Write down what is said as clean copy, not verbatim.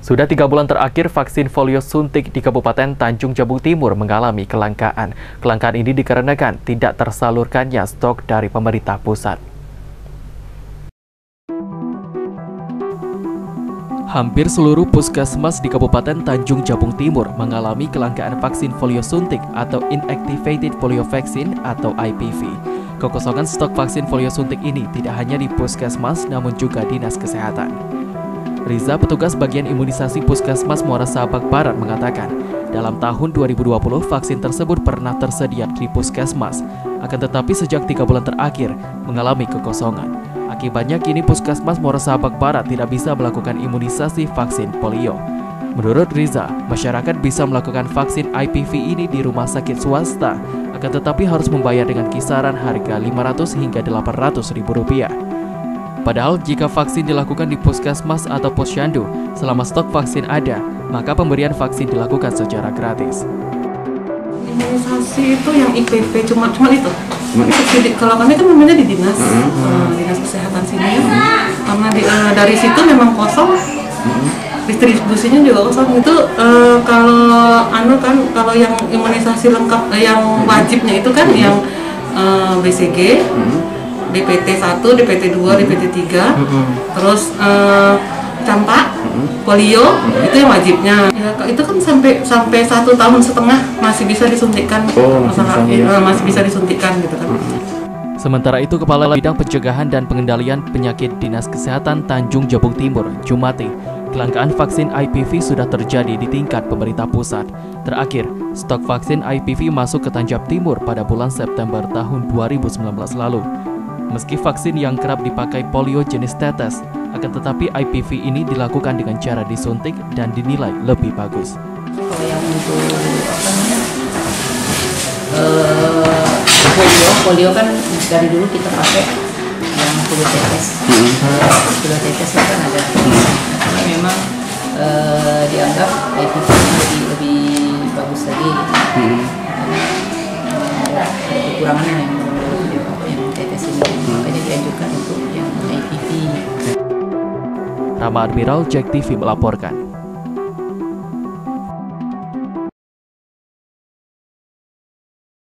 Sudah 3 bulan terakhir, vaksin polio suntik di Kabupaten Tanjung Jabung Timur mengalami kelangkaan. Kelangkaan ini dikarenakan tidak tersalurkannya stok dari pemerintah pusat. Hampir seluruh puskesmas di Kabupaten Tanjung Jabung Timur mengalami kelangkaan vaksin polio suntik atau Inactivated Polio Vaccine atau IPV. Kekosongan stok vaksin polio suntik ini tidak hanya di puskesmas namun juga dinas kesehatan. Riza, petugas bagian imunisasi Puskesmas Muara Sabak Barat mengatakan, dalam tahun 2020 vaksin tersebut pernah tersedia di Puskesmas, akan tetapi sejak 3 bulan terakhir mengalami kekosongan. Akibatnya kini Puskesmas Muara Sabak Barat tidak bisa melakukan imunisasi vaksin polio. Menurut Riza, masyarakat bisa melakukan vaksin IPV ini di rumah sakit swasta, akan tetapi harus membayar dengan kisaran harga Rp500 hingga Rp800.000. Padahal jika vaksin dilakukan di puskesmas atau posyandu, selama stok vaksin ada, maka pemberian vaksin dilakukan secara gratis. Imunisasi itu yang IPV cuma itu. Subsidi kalau kami kan namanya di dinas, dinas kesehatan sini. Karena dari situ memang kosong, distribusinya juga kosong. Itu kalau yang imunisasi lengkap, yang wajibnya itu kan yang BCG. DPT 1, DPT 2, DPT 3, terus campak, polio, itu yang wajibnya. Ya, itu kan sampai 1,5 tahun masih bisa disuntikkan, masih bisa disuntikkan gitu kan. Sementara itu, Kepala Bidang Pencegahan dan Pengendalian Penyakit Dinas Kesehatan Tanjung Jabung Timur, Jumati, kelangkaan vaksin IPV sudah terjadi di tingkat pemerintah pusat. Terakhir, stok vaksin IPV masuk ke Tanjab Timur pada bulan September tahun 2019 lalu. Meski vaksin yang kerap dipakai polio jenis tetes, akan tetapi IPV ini dilakukan dengan cara disuntik dan dinilai lebih bagus. Kalau yang untuk polio kan dari dulu kita pakai yang polio tetes. Polio tetes kan ada. Tapi memang dianggap IPV lebih bagus lagi. Kekurangannya yang tetes ini, makanya dianjurkan untuk yang IPV. Rama Admiral, JEK TV melaporkan.